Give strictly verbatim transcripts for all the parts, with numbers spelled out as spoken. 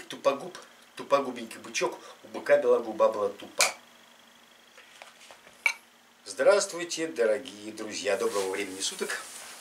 Бык тупогуб, тупогубенький бычок, у быка бела губа была тупа. Здравствуйте, дорогие друзья, доброго времени суток.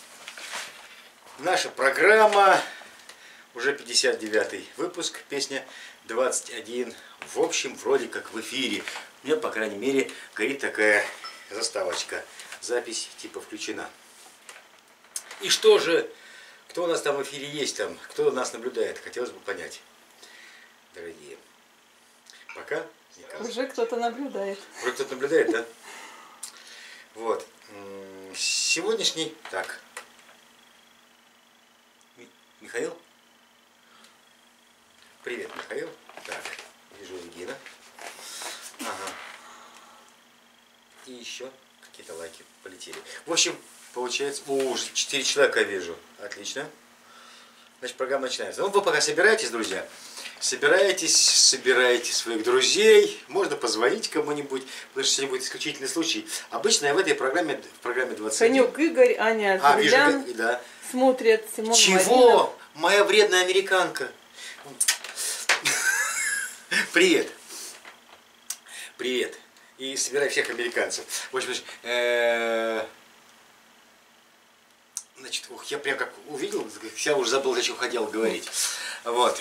Наша программа, уже пятьдесят девятый выпуск, песня двадцать один, в общем, вроде как в эфире. У меня, по крайней мере, горит такая заставочка, запись типа включена. И что же, кто у нас там в эфире есть, там, кто нас наблюдает, хотелось бы понять, дорогие. Пока никого. Уже кто-то наблюдает. Уже кто-то наблюдает, да? Вот. Сегодняшний... Так. Михаил? Привет, Михаил. Так, вижу Регина. Ага. И еще какие-то лайки полетели. В общем, получается... О, уже четыре человека вижу. Отлично. Значит, программа начинается. Ну, вы пока собираетесь, друзья. Собираетесь, собираете своих друзей, можно позвонить кому-нибудь, потому что сегодня будет исключительный случай. Обычно я в этой программе, в программе двадцать один... Конек Игорь, Аня а, вижу, да. смотрят Симон Чего? Маринов. Моя вредная американка. Привет. Привет. И собирай всех американцев. В общем, значит, ух, я прям как увидел, я уже забыл, о чем хотел говорить. Вот.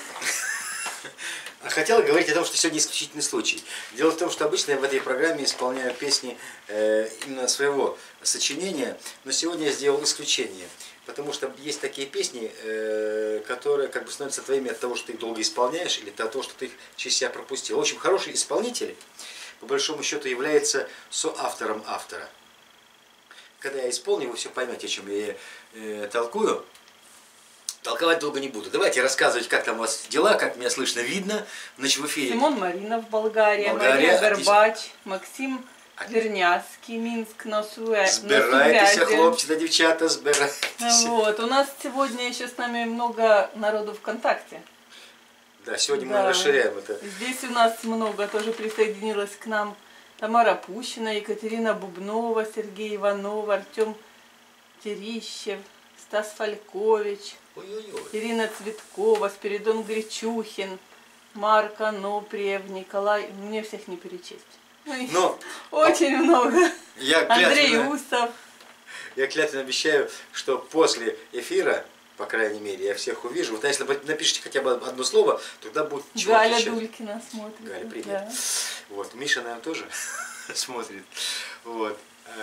Хотел говорить о том, что сегодня исключительный случай. Дело в том, что обычно я в этой программе исполняю песни э, именно своего сочинения, но сегодня я сделал исключение. Потому что есть такие песни, э, которые как бы становятся твоими от того, что ты их долго исполняешь, или от того, что ты их через себя пропустил. В общем, хороший исполнитель, по большому счету, является соавтором автора. Когда я исполню, вы все поймете, о чем я э, толкую. Толковать долго не буду. Давайте рассказывать, как там у вас дела, как меня слышно, видно. Значит, в эфире. Симон Маринов, Болгария, Болгария, Мария Горбач, Максим Верняцкий, Минск, на связи. Збирайтеся, хлопцы да девчата, збирайтеся. Вот, у нас сегодня еще с нами много народу ВКонтакте. Да, сегодня да. мы расширяем это. Здесь у нас много, тоже присоединилась к нам Тамара Пущина, Екатерина Бубнова, Сергей Иванов, Артем Терищев, Стас Фалькович, Ой-ой-ой. Ирина Цветкова, Спиридон Гречухин, Марк Аноприев, Николай, мне всех не перечесть. Но, очень много. Я Андрей клятвенно, Усов. Я клятвенно обещаю, что после эфира, по крайней мере, я всех увижу. Вот если напишите хотя бы одно слово, тогда будет чего Галя отвечать. Дулькина смотрит. Галя, привет. Да. Вот, Миша, наверное, тоже смотрит. Вот.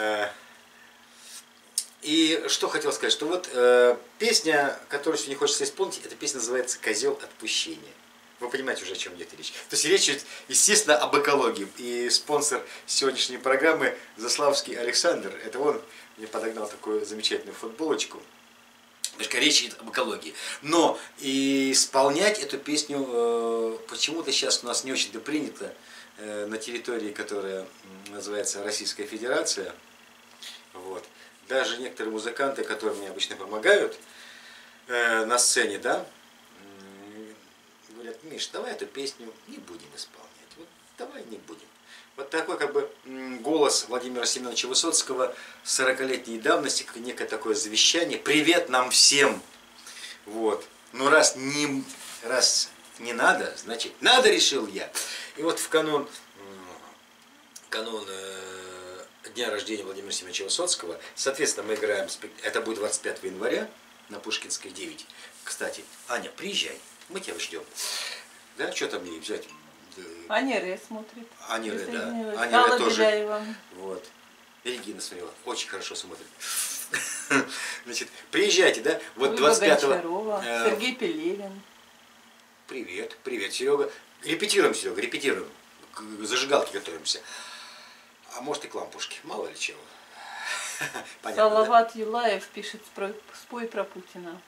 И что хотел сказать, что вот э, песня, которую сегодня хочется исполнить, эта песня называется «Козел отпущения». Вы понимаете уже, о чем идет речь. То есть речь идет, естественно, об экологии. И спонсор сегодняшней программы Заславский Александр, это он мне подогнал такую замечательную футболочку. Потому что речь идет об экологии. Но и исполнять эту песню э, почему-то сейчас у нас не очень-то принято э, на территории, которая называется Российская Федерация. Вот. Даже некоторые музыканты, которые мне обычно помогают э, на сцене, да, э, говорят: Миш, давай эту песню не будем исполнять. Вот давай не будем. Вот такой как бы голос Владимира Семеновича Высоцкого сорокалетней давности, как некое такое завещание. Привет нам всем! Вот. Но раз не, раз не надо, значит надо, решил я. И вот в канун, канун э, дня рождения Владимира Семеновича Высоцкого, соответственно, мы играем, это будет двадцать пятого января на Пушкинской девять. Кстати, Аня, приезжай, мы тебя ждем. Да, что там мне взять? Аня Ре смотрит. Аня Ре, да. Аня Алла Ре тоже. Беляева. Вот. И Регина смотрела. Очень хорошо смотрит. Значит, приезжайте, да? Вот двадцать пятого. Сергей Пелевин. Привет, привет, Серега. Репетируем, Серега, репетируем. К зажигалке готовимся. А может и к лампушке, мало ли чего. Понятно, Салават да? Юлаев пишет: спой про Путина.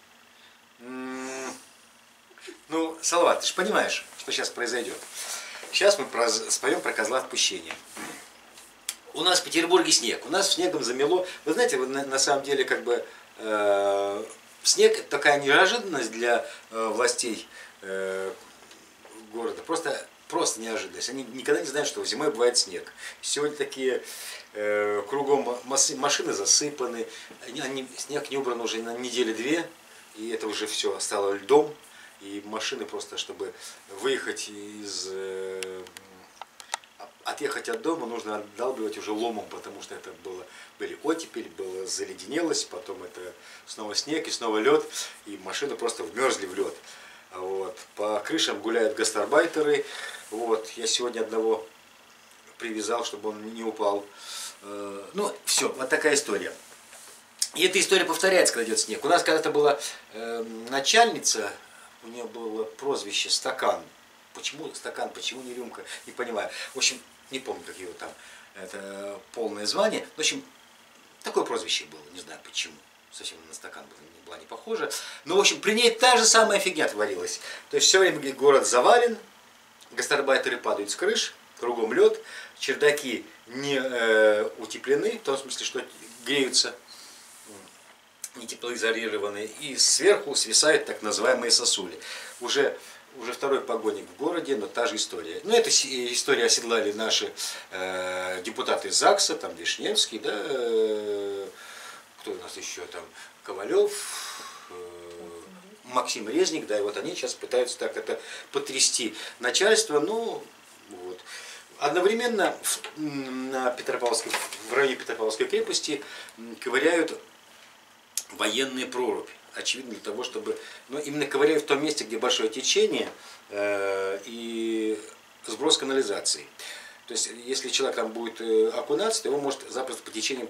Ну, Салават, ты же понимаешь, что сейчас произойдет. Сейчас мы споем про козла отпущения. У нас в Петербурге снег, у нас снегом замело. Вы знаете, на, на самом деле, как бы, э, снег это такая неожиданность для э, властей э, города. Просто, просто неожиданность. Они никогда не знают, что зимой бывает снег. Сегодня такие э, кругом машины засыпаны, они, снег не убран уже на недели две, и это уже все стало льдом. и машины просто, чтобы выехать из... Отъехать от дома нужно отдалбливать уже ломом, потому что это было, были оттепель, было заледенелось, потом это снова снег и снова лед, и машины просто вмерзли в лед. Вот. По крышам гуляют гастарбайтеры. Вот. Я сегодня одного привязал, чтобы он не упал. Ну, все, вот такая история. И эта история повторяется, когда идет снег. У нас когда-то была э, начальница, у нее было прозвище «Стакан». Почему стакан, почему не рюмка, не понимаю. В общем, не помню, как его там, это полное звание. В общем, такое прозвище было, не знаю почему. Совсем на стакан была не похожа. Но, в общем, при ней та же самая фигня творилась. То есть все время город завален, гастарбайтеры падают с крыш, кругом лед, чердаки не э, утеплены, в том смысле, что греются, не теплоизолированные, и сверху свисают так называемые сосули. Уже Уже второй погоник в городе, но та же история. Ну, эту историю оседлали наши э, депутаты ЗАГСа, там Вишневский, да, э, кто у нас еще там, Ковалев, э, Максим Резник, да, и вот они сейчас пытаются так это потрясти начальство, ну, вот. Одновременно в, на Петропавловской, в районе Петропавловской крепости ковыряют военные проруби. Очевидно, для того, чтобы... Но именно ковыряют в том месте, где большое течение э, и сброс канализации. То есть, если человек там будет э, окунаться, то его может запросто по течению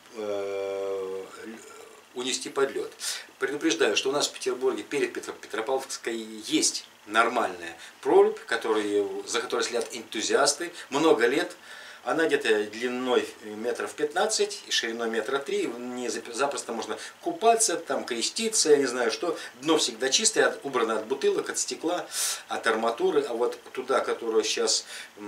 э, унести под лед. Предупреждаю, что у нас в Петербурге перед Петро, Петропавловской есть нормальная прорубь, которые, за которой следят энтузиасты много лет. Она где-то длиной метров пятнадцать и шириной метра три. Не запросто можно купаться, там креститься, я не знаю что. Дно всегда чистое, убрано от бутылок, от стекла, от арматуры. А вот туда, которую сейчас,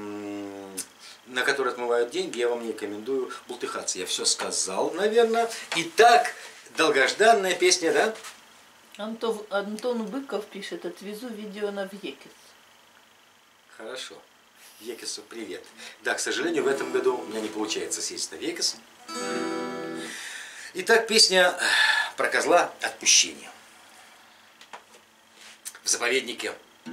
на которую отмывают деньги, я вам не рекомендую бултыхаться. Я все сказал, наверное. Итак, долгожданная песня, да? Антон, Антон Быков пишет: отвезу видео на Вьекис. Хорошо. Вьекису привет. Да, к сожалению, в этом году у меня не получается съездить на Вьекис. Итак, песня про козла отпущения. В заповеднике.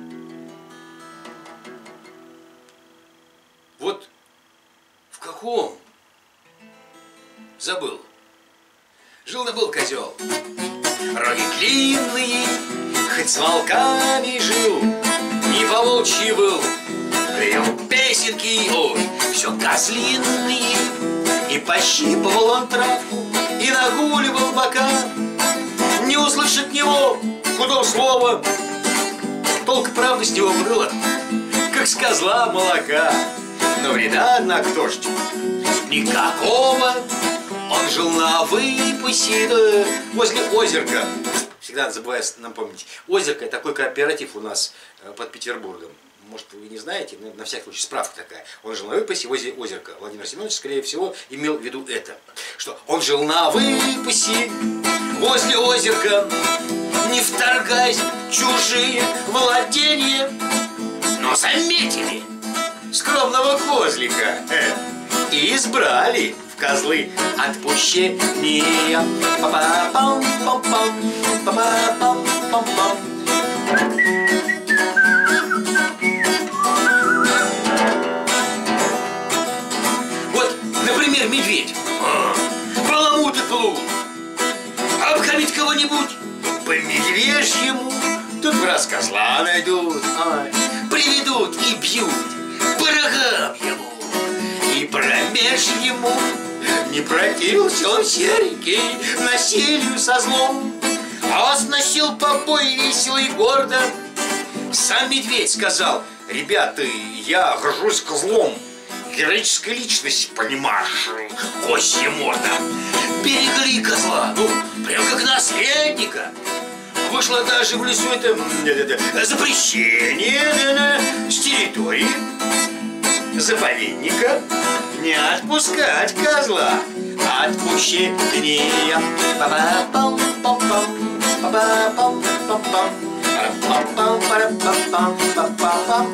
Вот в каком? Забыл. Жил-да-был козел. Роги длинные, хоть с волками жил, не по-волчьи был. Пел песенки, ой, все козлиные. И пощипывал он травку, и нагуливал бока. Не услышит от него худого слова, толк правды с него было, как с козла молока. Но вреда, однако, тоже никакого. Он жил на выпасе, да, возле озерка. Всегда забываю напомнить. Озерка — это такой кооператив у нас под Петербургом. Может, вы не знаете, но на всякий случай справка такая. Он жил на выпасе возле озерка. Владимир Семенович, скорее всего, имел в виду это. Что он жил на выпасе возле озерка, не вторгаясь в чужие владения. Но заметили скромного козлика и избрали в козлы отпущения. Па-па-пам-пам-пам, па-па-пам-пам-пам. Вот, например, медведь баламутит лук, обхамить кого-нибудь по медвежьему, тут в раз козла найдут, ай, приведут и бьют по рогам ему. И промеж ему не противился он серенький насилию со злом, а сносил побой весело и гордо. Сам медведь сказал: ребята, я горжусь козлом, героическая личность, понимаешь, козья морда. Берегли козла, ну, прям как наследника. Вышло даже в лесу это запрещение с территории заповедника не отпускать козла. Отпущение. Па-па-пам-пам-пам, па-па-пам-пам-пам, па-па-пам-пам-пам-пам-пам.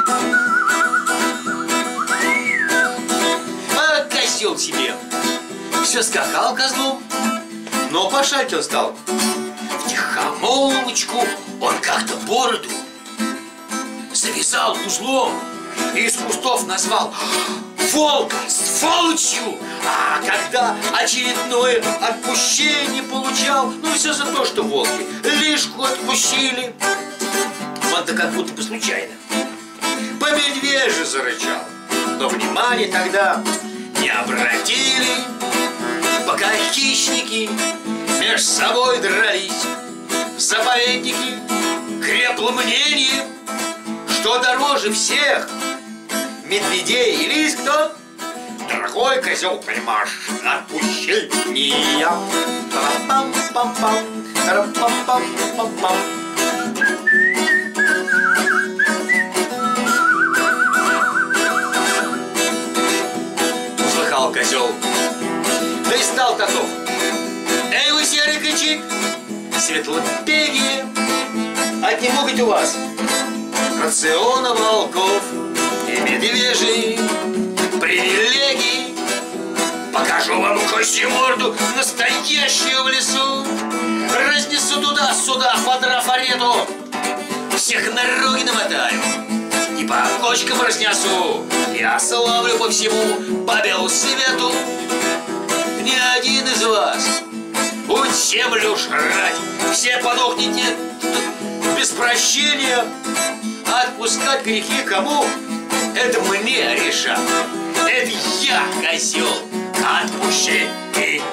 А козел себе все скакал козлом, но пошать он стал втихомолочку Он как-то бороду завязал узлом и из кустов назвал волка сволочью. А когда очередное отпущение получал, ну все за то, что волки лишку отпустили, он-то как будто бы случайно по медвежью зарычал. Но внимание тогда не обратили, пока хищники меж собой дрались. В заповеднике крепло мнение, что дороже всех медведей и лис кто? Дорогой козел, понимаешь, отпущение. Тарапам-пам-пам, тарапам-пам-пам-пам. Услыхал козел, да и стал таков. Эй, вы серый кричит, светлопегие, отнимут у вас рациона волков и медвежий привилегий. Покажу вам козью морду настоящую в лесу. Разнесу туда-сюда, по трафарету, всех на роги намотаю и по кочкам разнесу. Я славлю по всему, по белу свету. Ни один из вас будет землю жрать. Все подохнете без прощения. Отпускать грехи кому? Это мне решать. Это я, козел, отпущения.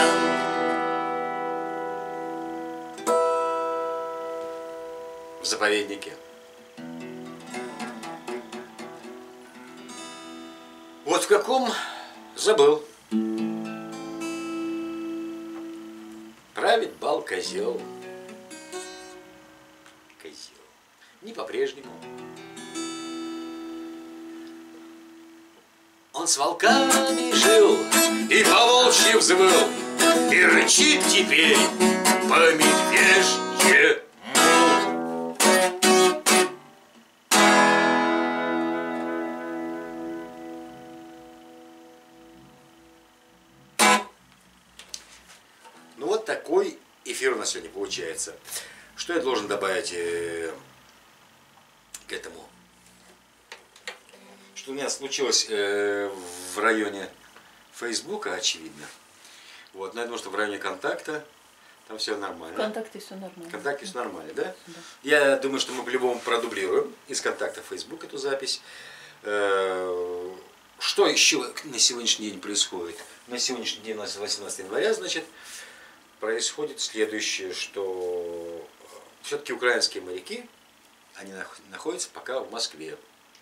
В заповеднике. Вот в каком забыл. Правит бал козел. Козел. Не по-прежнему. Он с волками жил и по-волчьи взвыл, и рычит теперь по-медвежьему. Ну вот такой эфир у нас сегодня получается. Что я должен добавить э, к этому? Что у меня случилось э, в районе Фейсбука, очевидно. Вот, но я думаю, что в районе контакта там все нормально. В контакте все нормально. В контакте все нормально, да? Да. Я думаю, что мы по-любому продублируем из контакта Facebook эту запись. Э, что еще на сегодняшний день происходит? На сегодняшний день у нас восемнадцатое января, значит, происходит следующее, что все-таки украинские моряки, они находятся пока в Москве.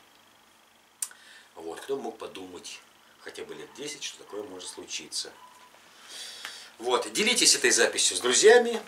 Вот, кто мог подумать, хотя бы лет десять, что такое может случиться. Вот, делитесь этой записью с друзьями.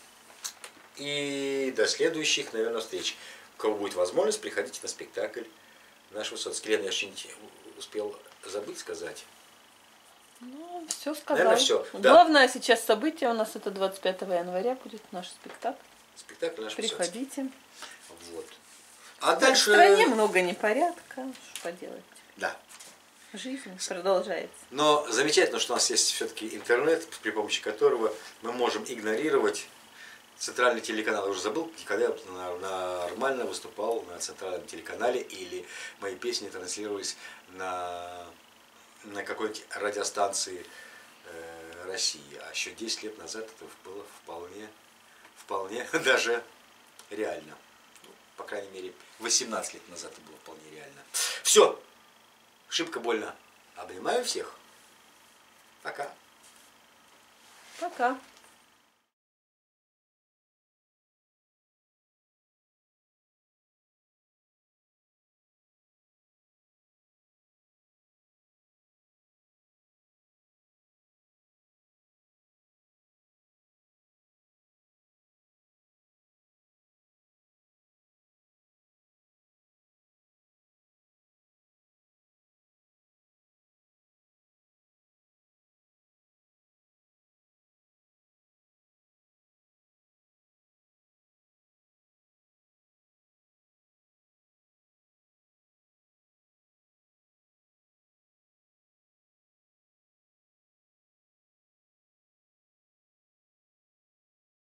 И до следующих, наверное, встреч. У кого будет возможность, приходите на спектакль наш Высоцкий. Лена, я что-нибудь успел забыть сказать? Ну, все сказал. Наверное, все. Главное Да. сейчас событие у нас это двадцать пятого января будет наш спектакль. Спектакль наш Приходите. Высоцкий. Вот. А В дальше... стране много непорядка. Что поделать? Да. Жизнь продолжается. Но замечательно, что у нас есть все-таки интернет, при помощи которого мы можем игнорировать центральный телеканал. Я уже забыл, когда я нормально выступал на центральном телеканале или мои песни транслировались на, на какой-нибудь радиостанции э, России. А еще десять лет назад это было вполне, вполне даже реально. Ну, по крайней мере, восемнадцать лет назад это было вполне реально. Все. Шибко больно. Обнимаю всех. Пока. Пока.